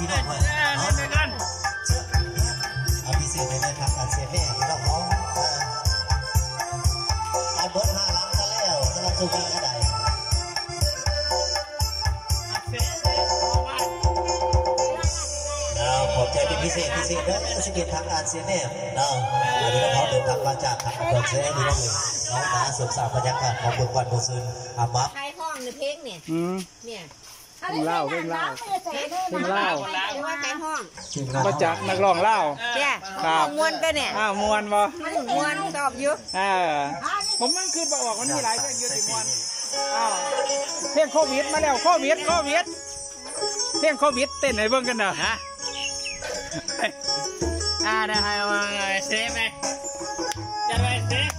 พี่น้องเลยเอาพิเศษเลยนะครับการเสียแม่พี่น้องน้องการเบิร์ด5 ล้านกันแล้วสำหรับสุขีกระไดขอบใจเป็นพิเศษเด้อสกิลทางการเสียแน่เราอันนี้เราเดินทางมาจากทางอำเภอเชียงใหม่น้องมาสืบสาวบรรยากาศของบุญวันบุญซึนอามัฟใครห้องในเพลงเนี่ยเล่าว่าใครห้องมาจากนักร้องเล่าครับมวนไปเนี่ยมวนบ่มวนชอบยุผมมันคือบอกว่ามันมีหลายเพลงเยอะสิมวนเพลงโควิดมาแล้วโควิดเพลงโควิดเต้นให้เบิ่งกันเด้อได้ให้มาเซฟไหมจะไปเซฟ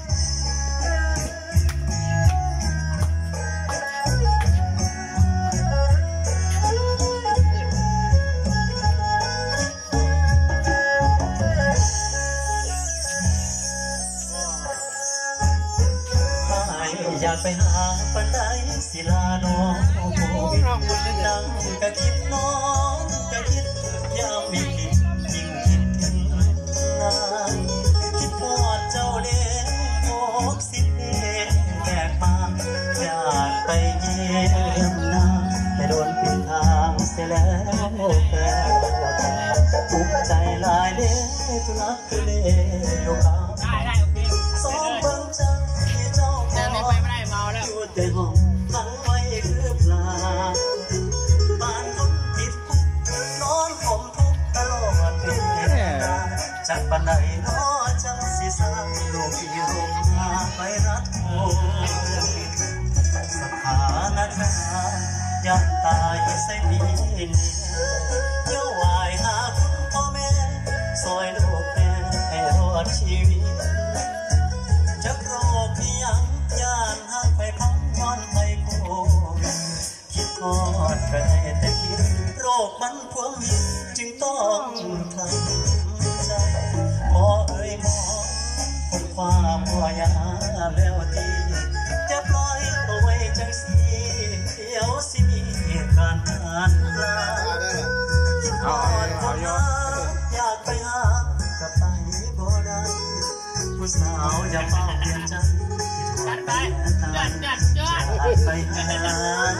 อยากไปหาปันไดศิลาน้องนั่งกะคิดน้องกะคิดยามมีคิดยิ่งคิดถึงนานคิดทอดเจ้าเด่น60 ปีแตกมาอยากไปเยี่ยมนางแต่โดนปิดทางเสียแล้วแต่ทุกใจลายเด้ทุลักทุเลอยู่ข้างสองเบิ่งจังที่เจ้าอยู่แต่ห้องขังไว้คือปลาบ้านคนติดคุกนอนข่มทุกตลอดเวลาจากปันใดน้อจังสิสร้างโลกที่โรงงานไปรัดโอสถานการณ์อยากตายใส่ดินเยี่ยววายหาคุณพ่อแม่ซอยลูกแม่ให้รอดชีวิตจากโรคที่ยังย่านห่างไปพังย้อนไปโคคิดทอดก็ได้แต่คิดโรคมันพวงวิตจึงต้องทำใจหมอเอ่ยหมอคนความพอยาแล้วดีจะปล่อยเอาไว้จังสีเดี๋ยวสิมีการทานปลาคิดทอดคนหาอยากไปหากับไปบ่ได้ผู้สาวอย่าเฝ้าเปลี่ยนใจจัดไปไปหา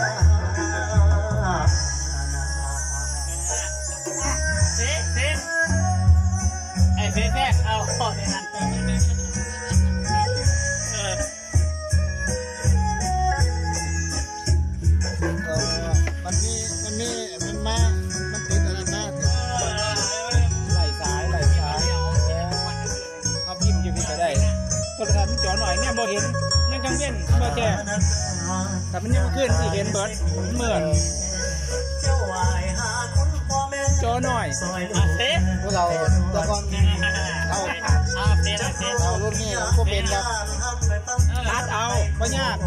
เซฟไอ้เซฟเอาขอเลยนะมันติดอะไรหน้าไหลสายเอาพิมพ์อยู่พี่ก็ได้โทรศัพท์มันจ่อหน่อยเนี่ยบ่เห็นยังกังเว้นบ่แจ้งแต่มันยังขึ้นสิเห็นเบิร์ดเหมือนจ่อหน่อยเซฟพวกเราตะกอนเอารุ่นนี้พวกเป็นครับตัดเอาไม่ยาก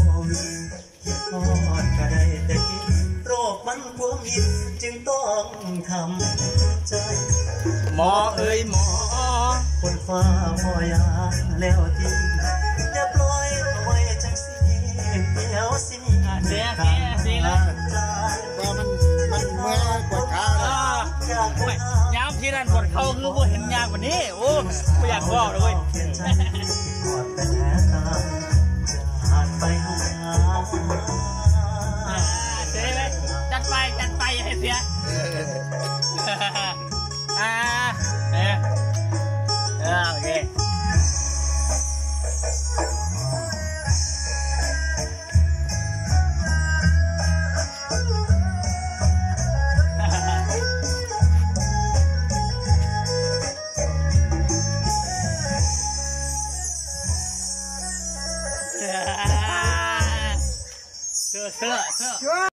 โรคมันพวงหินจึงต้องทำใจหมอเอ่ยหมอคนฟ้าพอยาแล้วที่อย่าปล่อยไว้จังสิเดี๋ยวสิมีเสียแล้วว่ามันเมื่อปวดขาย้ำที่นั่นปวดเข่าคือว่าเห็นยากกว่านี้โอ้ไม่อยากบอกเลยจัดไปให้เสียโอเคเสื้อ